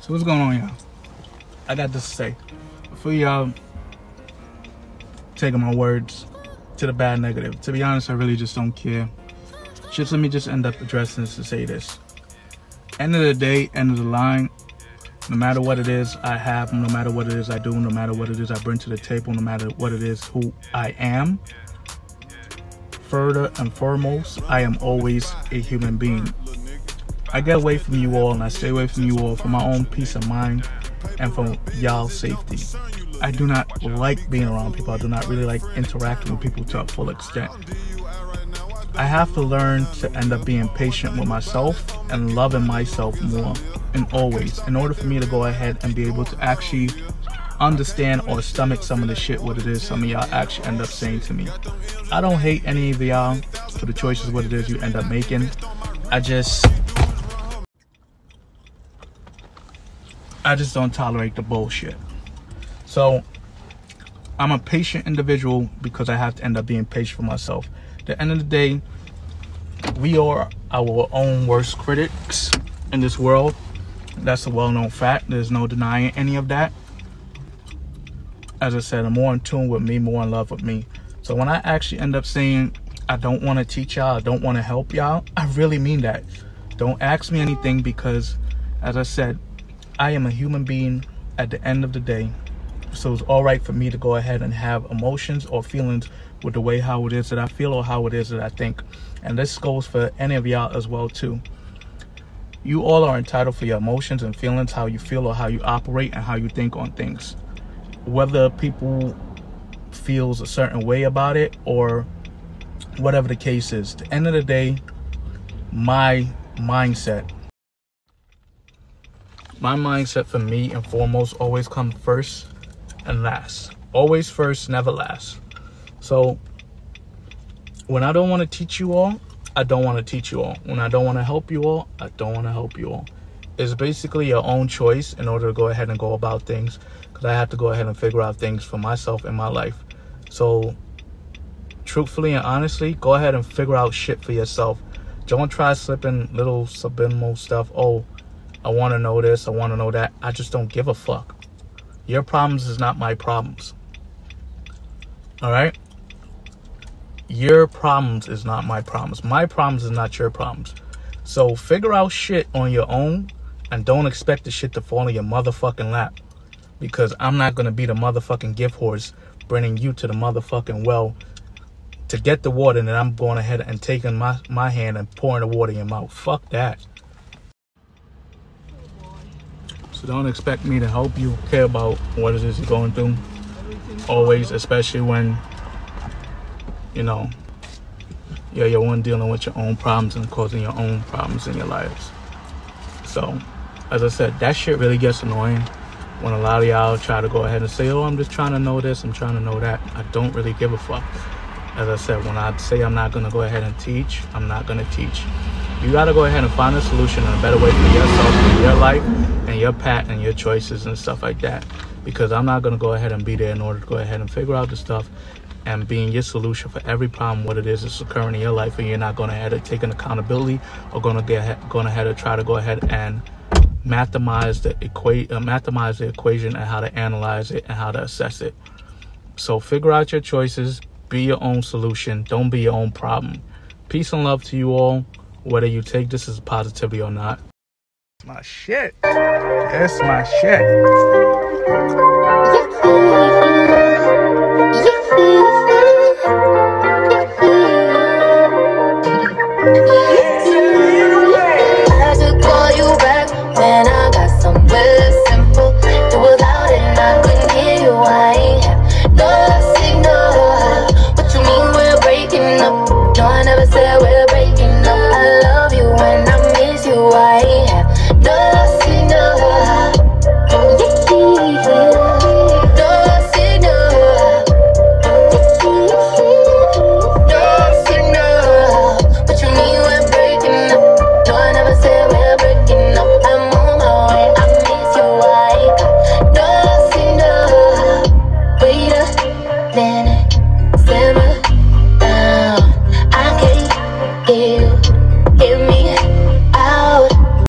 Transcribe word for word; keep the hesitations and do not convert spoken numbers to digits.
So what's going on, y'all? I got this to say. For y'all taking my words to the bad negative, to be honest, I really just don't care. Just let me just end up addressing this to say this. End of the day, end of the line, no matter what it is I have, no matter what it is I do, no matter what it is I bring to the table, no matter what it is who I am, further and foremost, I am always a human being. I get away from you all and I stay away from you all for my own peace of mind and for y'all's safety. I do not like being around people. I do not really like interacting with people to a full extent. I have to learn to end up being patient with myself and loving myself more and always in order for me to go ahead and be able to actually understand or stomach some of the shit what it is some of y'all actually end up saying to me. I don't hate any of y'all for the choices what it is you end up making. I just I just don't tolerate the bullshit. So I'm a patient individual because I have to end up being patient for myself. At the end of the day, we are our own worst critics in this world. That's a well-known fact. There's no denying any of that. As I said, I'm more in tune with me, more in love with me. So when I actually end up saying I don't want to teach y'all, I don't want to help y'all, I really mean that. Don't ask me anything because, as I said, I am a human being at the end of the day. So it's all right for me to go ahead and have emotions or feelings with the way how it is that I feel or how it is that I think. And this goes for any of y'all as well too. You all are entitled for your emotions and feelings, how you feel or how you operate and how you think on things. Whether people feels a certain way about it or whatever the case is. At the end of the day, my mindset My mindset for me and foremost always comes first and last. Always first, never last. So when I don't want to teach you all, I don't want to teach you all. When I don't want to help you all, I don't want to help you all. It's basically your own choice in order to go ahead and go about things, because I have to go ahead and figure out things for myself in my life. So truthfully and honestly, go ahead and figure out shit for yourself. Don't try slipping little subliminal stuff. Oh, I want to know this, I want to know that. I just don't give a fuck. Your problems is not my problems. Alright? Your problems is not my problems. My problems is not your problems. So figure out shit on your own and don't expect the shit to fall in your motherfucking lap. Because I'm not going to be the motherfucking gift horse bringing you to the motherfucking well to get the water, and then I'm going ahead and taking my, my hand and pouring the water in your mouth. Fuck that. So don't expect me to help you care about what it is you're going through. Always, especially when, you know, you're your one dealing with your own problems and causing your own problems in your lives. So, as I said, that shit really gets annoying when a lot of y'all try to go ahead and say, oh, I'm just trying to know this, I'm trying to know that. I don't really give a fuck. As I said, when I say I'm not going to go ahead and teach, I'm not going to teach. You got to go ahead and find a solution and a better way for yourself and your life and your path and your choices and stuff like that. Because I'm not going to go ahead and be there in order to go ahead and figure out the stuff and being your solution for every problem, what it is that's occurring in your life, and you're not going ahead and take an accountability or going to get going ahead and try to go ahead and mathemize the equa- uh, mathemize the equation and how to analyze it and how to assess it. So figure out your choices, be your own solution, don't be your own problem. Peace and love to you all. Whether you take this as positivity or not. It's my shit. It's my shit.